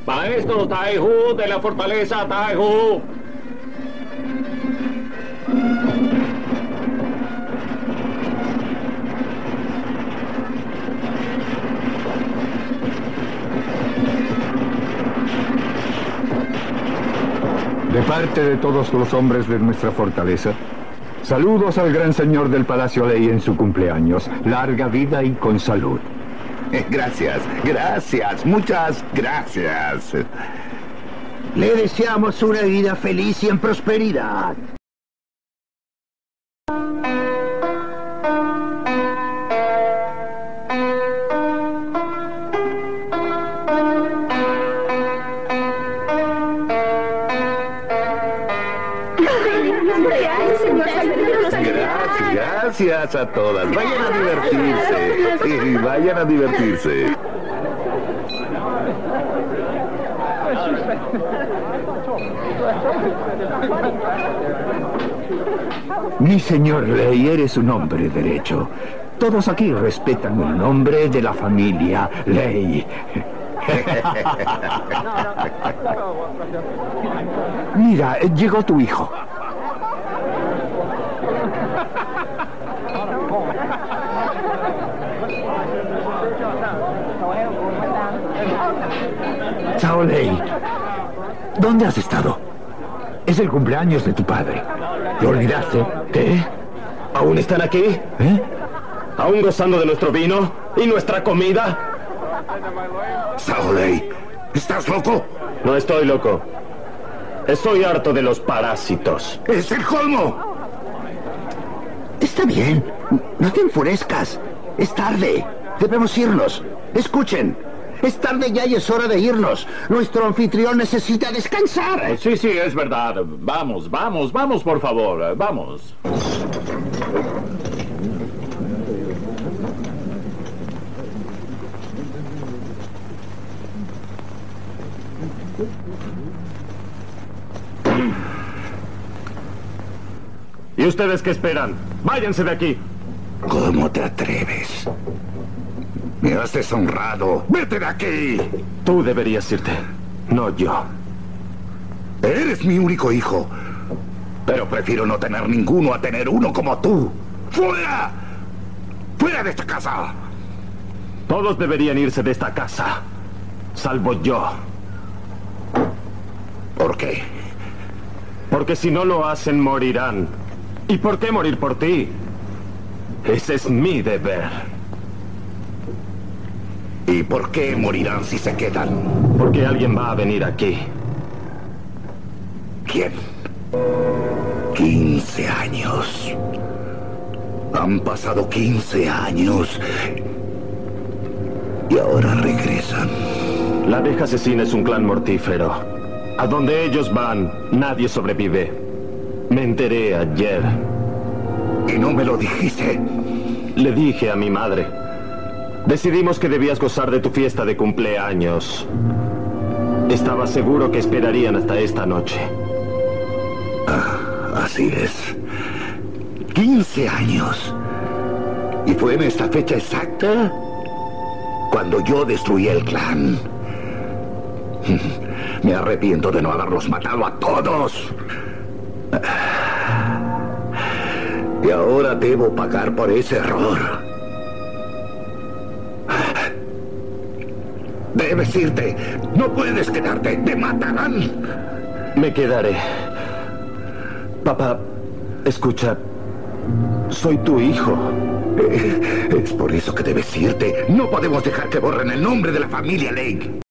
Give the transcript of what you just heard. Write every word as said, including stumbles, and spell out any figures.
Maestro Taihu de la fortaleza Taihu. De parte de todos los hombres de nuestra fortaleza, saludos al gran señor del Palacio Ley en su cumpleaños. Larga vida y con salud. Gracias, gracias, muchas gracias. Le deseamos una vida feliz y en prosperidad. Gracias, gracias a todas. Vayan a divertirse. Sí, vayan a divertirse. Mi señor Ley, eres un hombre derecho. Todos aquí respetan el nombre de la familia Ley. Mira, llegó tu hijo. Cao Ley, ¿dónde has estado? Es el cumpleaños de tu padre. ¿Lo olvidaste? ¿Qué? ¿Aún están aquí? ¿Eh? ¿Aún gozando de nuestro vino y nuestra comida? Cao Ley, ¿estás loco? No estoy loco. Estoy harto de los parásitos. ¡Es el colmo! Está bien. No te enfurezcas. Es tarde. Debemos irnos. Escuchen. Es tarde ya y es hora de irnos. Nuestro anfitrión necesita descansar. Sí, sí, es verdad. Vamos, vamos, vamos, por favor. Vamos. ¿Y ustedes qué esperan? ¡Váyanse de aquí! ¿Cómo te atreves? Me has deshonrado. ¡Vete de aquí! Tú deberías irte, no yo. Eres mi único hijo. Pero prefiero no tener ninguno a tener uno como tú. ¡Fuera! ¡Fuera de esta casa! Todos deberían irse de esta casa, salvo yo. ¿Por qué? Porque si no lo hacen, morirán. ¿Y por qué morir por ti? Ese es mi deber. ¿Y por qué morirán si se quedan? Porque alguien va a venir aquí. ¿Quién? Quince años. Han pasado quince años. Y ahora regresan. La abeja asesina es un clan mortífero. A donde ellos van, nadie sobrevive. Me enteré ayer. ¿Y no me lo dijiste? Le dije a mi madre. Decidimos que debías gozar de tu fiesta de cumpleaños. Estaba seguro que esperarían hasta esta noche. Ah, así es. quince años. Y fue en esta fecha exacta cuando yo destruí el clan. Me arrepiento de no haberlos matado a todos. Y ahora debo pagar por ese error. Debes irte. No puedes quedarte. Te matarán. Me quedaré. Papá, escucha. Soy tu hijo. Eh, es por eso que debes irte. No podemos dejar que borren el nombre de la familia Lake.